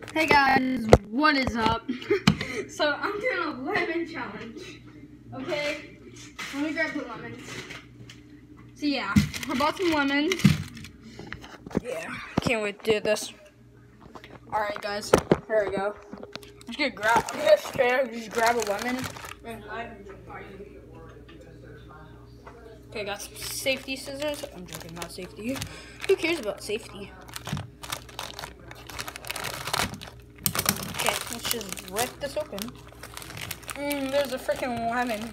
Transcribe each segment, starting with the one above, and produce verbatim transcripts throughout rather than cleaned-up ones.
Hey guys, what is up? So I'm doing a lemon challenge. Okay, let me grab the lemons. So yeah, I bought some lemons. Yeah, can't wait to do this. All right, guys, here we go. I'm just gonna grab. I'm gonna straight up just grab a lemon. And okay, got some safety scissors. I'm joking, not safety. Who cares about safety? Okay, let's just rip this open. Mmm, there's a freaking lemon.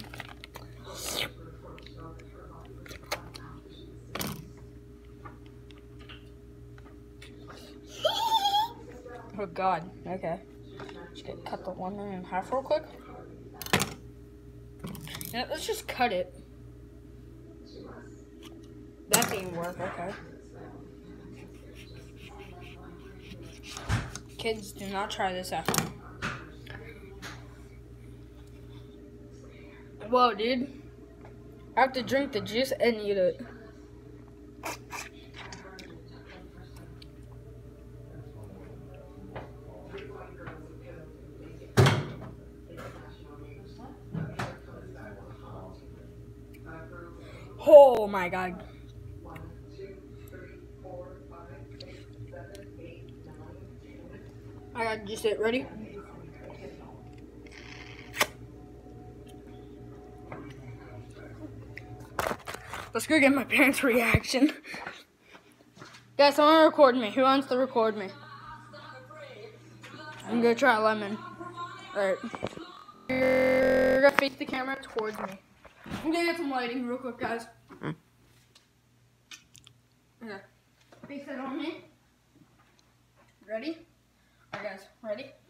Oh god, okay. Just gonna cut the lemon in half real quick. Yeah, let's just cut it. That didn't work, okay. Kids, do not try this at home. Whoa, dude. I have to drink the juice and eat it. Oh my god. I got just it. Ready? Let's go get my parents' reaction. Guys, someone record me. Who wants to record me? I'm gonna try a lemon. Alright. You're gonna face the camera towards me. I'm gonna get some lighting real quick, guys. Mm. Okay. Face it on me. Ready? Alright, guys. Ready?